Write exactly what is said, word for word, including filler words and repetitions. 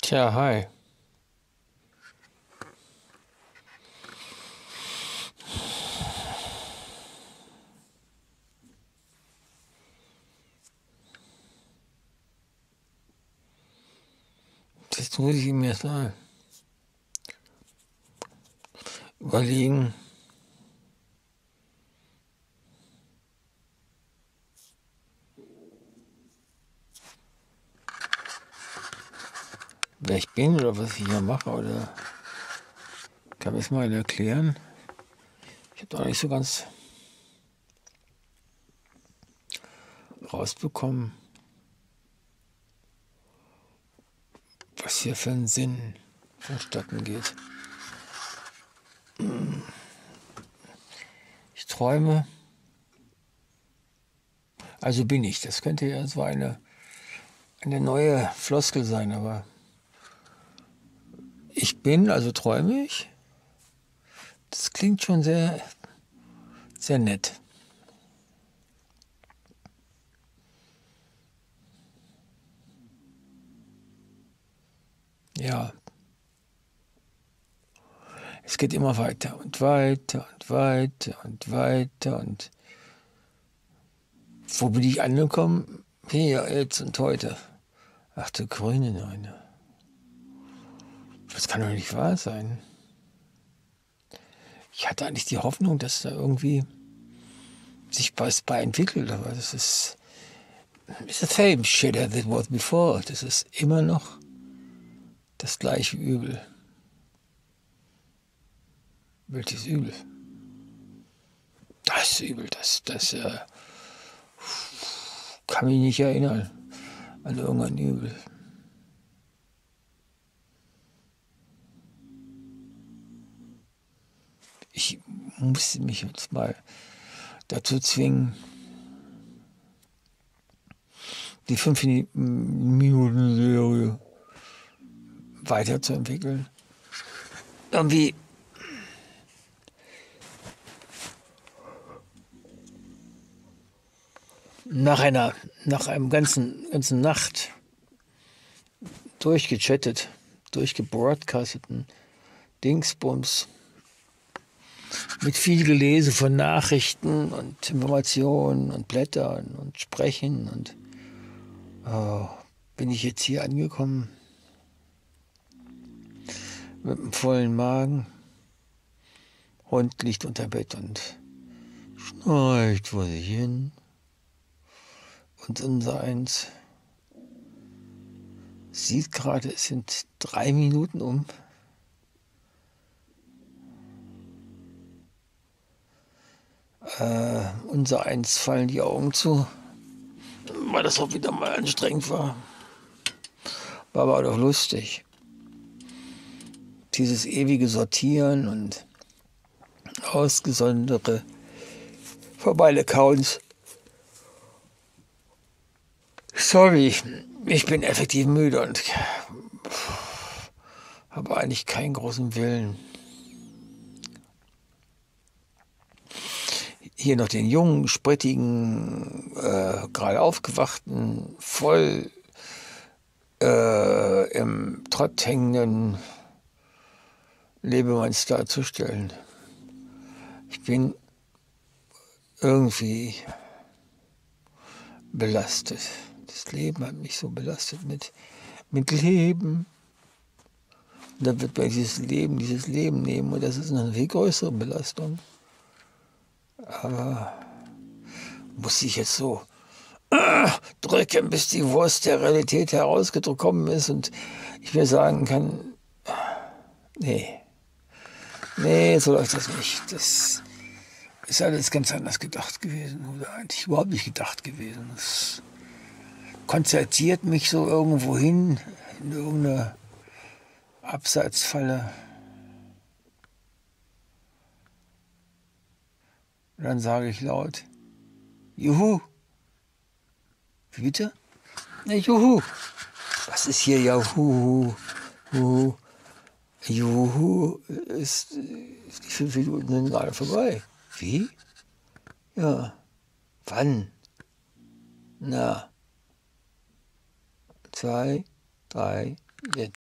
Tja, hi. Jetzt muss ich mir mal überlegen, wer ich bin oder was ich hier mache, oder kann mir das mal erklären? Ich habe doch nicht so ganz rausbekommen, was hier für einen Sinn vonstatten geht. Ich träume, also bin ich. Das könnte ja so eine, eine neue Floskel sein, aber ich bin, also träume ich. Das klingt schon sehr, sehr nett. Ja. Es geht immer weiter und weiter und weiter und weiter und wo bin ich angekommen? Hier, jetzt und heute. Ach du grüne Neune. Das kann doch nicht wahr sein. Ich hatte eigentlich die Hoffnung, dass da irgendwie sich was bei entwickelt, aber das ist it's the same shit as it was before. Das ist immer noch das gleiche Übel. Welches Übel? Das Übel, das, das äh, kann mich nicht erinnern an irgendein Übel. Ich musste mich jetzt mal dazu zwingen, die fünf Minuten Serie weiterzuentwickeln. Irgendwie nach einer, nach einem ganzen, ganzen Nacht durchgechattet, durchgebroadcasteten Dingsbums, mit viel Gelese von Nachrichten und Informationen und Blättern und Sprechen und oh, bin ich jetzt hier angekommen mit einem vollen Magen. Hund liegt unter Bett und schnarcht vor sich hin. Und unser Eins sieht gerade, es sind drei Minuten um. Äh, unser Eins fallen die Augen zu, weil das auch wieder mal anstrengend war. War aber doch lustig. Dieses ewige Sortieren und ausgesonderte Mobile-Accounts. Sorry, ich bin effektiv müde und habe eigentlich keinen großen Willen. Hier noch den jungen, sprittigen, äh, gerade aufgewachten, voll äh, im Trott hängenden Lebemanns darzustellen. Ich bin irgendwie belastet. Das Leben hat mich so belastet mit, mit Leben. Und dann wird man dieses Leben, dieses Leben nehmen und das ist eine viel größere Belastung. Aber muss ich jetzt so äh, drücken, bis die Wurst der Realität herausgekommen ist und ich mir sagen kann, nee, nee, so läuft das nicht. Das ist alles ganz anders gedacht gewesen oder eigentlich überhaupt nicht gedacht gewesen. Das konzertiert mich so irgendwo hin, in irgendeine Abseitsfalle. Und dann sage ich laut, Juhu. Wie bitte? Na, Juhu. Was ist hier Juhu? Juhu. Juhu ist, ist die fünf Minuten sind gerade vorbei. Wie? Ja. Wann? Na. Zwei, drei, jetzt.